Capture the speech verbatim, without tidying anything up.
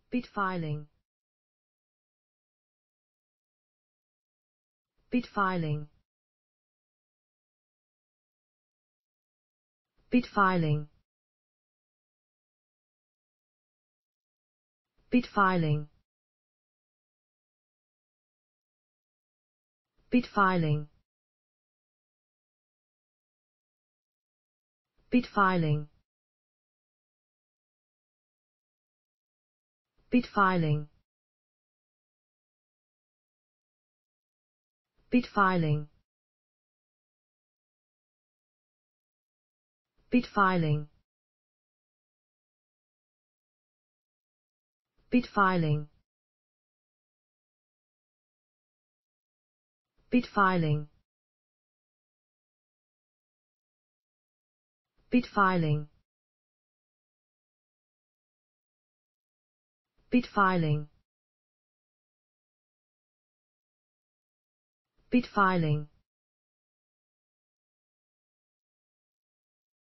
bit filing, bit filing, bit filing, bit filing, bit filing, bit filing, bit filing, bit filing, bit filing, bit filing, bit filing, bit filing, bit filing, bit filing,